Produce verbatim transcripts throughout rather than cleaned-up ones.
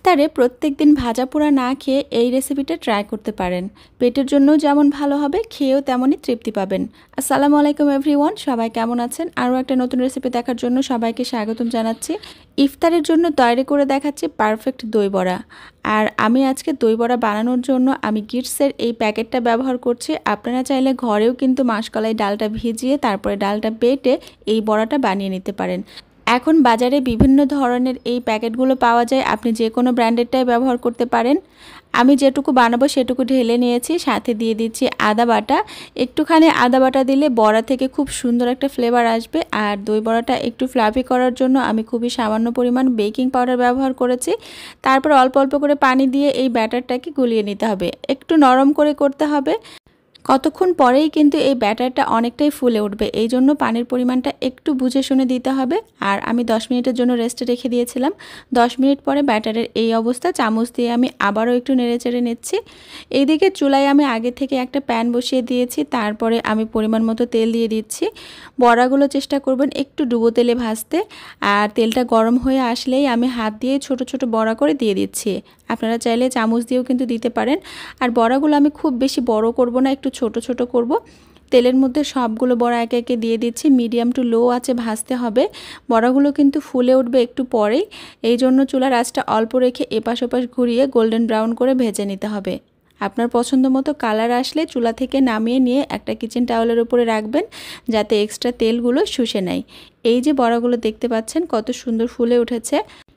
ইফতারে প্রত্যেকদিন ভাজা পোড়া না খেয়ে এই রেসিপিটা ট্রাই করতে পারেন। পেটের জন্য যেমন ভালো হবে, খেয়েও তেমনই তৃপ্তি পাবেন। আসসালামু আলাইকুম এভরিওয়ান, সবাই কেমন আছেন? আরও একটা নতুন রেসিপি দেখার জন্য সবাইকে স্বাগতম জানাচ্ছি। ইফতারের জন্য তৈরি করে দেখাচ্ছি পারফেক্ট দই বড়া। আর আমি আজকে দই বড়া বানানোর জন্য আমি গিটসের এই প্যাকেটটা ব্যবহার করছি। আপনারা চাইলে ঘরেও কিন্তু মাসকলাই ডালটা ভিজিয়ে তারপরে ডালটা বেটে এই বড়াটা বানিয়ে নিতে পারেন। এখন বাজারে বিভিন্ন ধরনের এই প্যাকেটগুলো পাওয়া যায়, আপনি যে কোনো ব্র্যান্ডেরটাই ব্যবহার করতে পারেন। আমি যেটুকু বানাবো সেটুকু ঢেলে নিয়েছি, সাথে দিয়ে দিচ্ছি আদা বাটা। একটুখানি আদা বাটা দিলে বড়া থেকে খুব সুন্দর একটা ফ্লেভার আসবে। আর দই বড়াটা একটু ফ্লাফি করার জন্য আমি খুবই সামান্য পরিমাণ বেকিং পাউডার ব্যবহার করেছি। তারপর অল্প অল্প করে পানি দিয়ে এই ব্যাটারটাকে গুলিয়ে নিতে হবে, একটু নরম করে করতে হবে। কতক্ষণ পরেই কিন্তু এই ব্যাটারটা অনেকটাই ফুলে উঠবে, এই জন্য পানির পরিমাণটা একটু বুঝে শুনে দিতে হবে। আর আমি দশ মিনিটের জন্য রেস্টে রেখে দিয়েছিলাম। দশ মিনিট পরে ব্যাটারের এই অবস্থা, চামচ দিয়ে আমি আবারও একটু নেড়েচেড়ে নিচ্ছি। এইদিকে চুলায় আমি আগে থেকে একটা প্যান বসিয়ে দিয়েছি, তারপরে আমি পরিমাণ মতো তেল দিয়ে দিচ্ছি। বড়াগুলো চেষ্টা করবেন একটু ডুবো তেলে ভাজতে। আর তেলটা গরম হয়ে আসলেই আমি হাত দিয়ে ছোট ছোট বড়া করে দিয়ে দিচ্ছি। আপনারা চাইলে চামচ দিয়েও কিন্তু দিতে পারেন। আর বড়াগুলো আমি খুব বেশি বড় করব না, একটু ছোট ছোট করব। তেলের মধ্যে সবগুলো বড়া একে একে দিয়ে দিচ্ছি। মিডিয়াম টু লো আঁচে ভাজতে হবে। বড়াগুলো কিন্তু ফুলে উঠবে একটু পরেই, এই জন্য চুলার আঁচটা অল্প রেখে এপাশ ওপাশ ঘুরিয়ে গোল্ডেন ব্রাউন করে ভেজে নিতে হবে। আপনার পছন্দ মতো কালার আসলে চুলা থেকে নামিয়ে নিয়ে একটা কিচেন টাওয়েলের উপরে রাখবেন, যাতে এক্সট্রা তেলগুলো শুষে নেয়। এই যে বড়াগুলো দেখতে পাচ্ছেন কত সুন্দর ফুলে উঠেছে।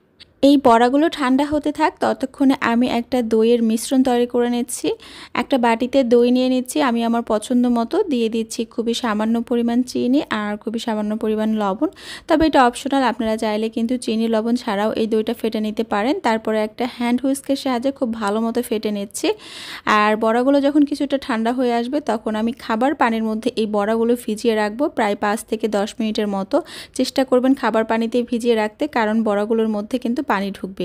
এই বড়াগুলো ঠান্ডা হতে থাক, ততক্ষণে আমি একটা দইয়ের মিশ্রণ তৈরি করে নিচ্ছি। একটা বাটিতে দই নিয়ে নিচ্ছি, আমি আমার পছন্দ মতো দিয়ে দিচ্ছি খুবই সামান্য পরিমাণ চিনি আর খুবই সামান্য পরিমাণ লবণ। তবে এটা অপশনাল, আপনারা চাইলে কিন্তু চিনি লবণ ছাড়াও এই দইটা ফেটে নিতে পারেন। তারপরে একটা হ্যান্ড হুইস্কের সাহায্যে খুব ভালো মতো ফেটে নিচ্ছি। আর বড়াগুলো যখন কিছুটা ঠান্ডা হয়ে আসবে, তখন আমি খাবার পানির মধ্যে এই বড়াগুলো ভিজিয়ে রাখবো প্রায় পাঁচ থেকে দশ মিনিটের মতো। চেষ্টা করবেন খাবার পানিতে ভিজিয়ে রাখতে, কারণ বড়াগুলোর মধ্যে কিন্তু পানি ঢুকবে।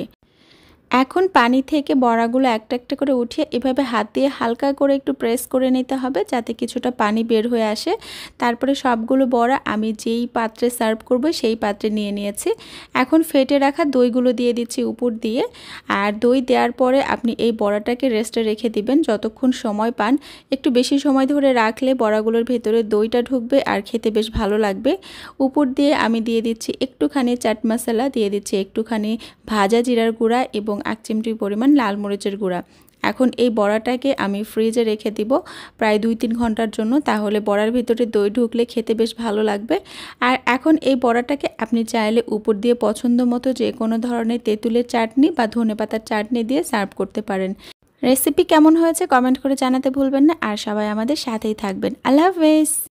এখন পানি থেকে বড়াগুলো একটা একটা করে উঠিয়ে এভাবে হাত দিয়ে হালকা করে একটু প্রেস করে নিতে হবে, যাতে কিছুটা পানি বের হয়ে আসে। তারপরে সবগুলো বড়া আমি যেই পাত্রে সার্ভ করব সেই পাত্রে নিয়ে নিয়েছি। এখন ফেটে রাখা দইগুলো দিয়ে দিচ্ছি উপর দিয়ে। আর দই দেওয়ার পরে আপনি এই বড়াটাকে রেস্টে রেখে দিবেন যতক্ষণ সময় পান। একটু বেশি সময় ধরে রাখলে বড়াগুলোর ভেতরে দইটা ঢুকবে আর খেতে বেশ ভালো লাগবে। উপর দিয়ে আমি দিয়ে দিচ্ছি একটুখানি চাট মশলা, দিয়ে দিচ্ছি একটুখানি ভাজা জিরার গুঁড়া এবং এক চিমটি পরিমাণ লাল মরিচের গুঁড়া। এখন এই বড়াটাকে আমি ফ্রিজে রেখে দিব প্রায় দুই তিন ঘন্টার জন্য, তাহলে বড়ার ভিতরে দই ঢুকলে খেতে বেশ ভালো লাগবে। আর এখন এই বড়াটাকে আপনি চাইলে উপর দিয়ে পছন্দ মতো যে কোনো ধরনের তেঁতুলের চাটনি বা ধনেপাতার চাটনি দিয়ে সার্ভ করতে পারেন। রেসিপি কেমন হয়েছে কমেন্ট করে জানাতে ভুলবেন না। আর সবাই আমাদের সাথেই থাকবেন। আল্লাহ হাফেজ।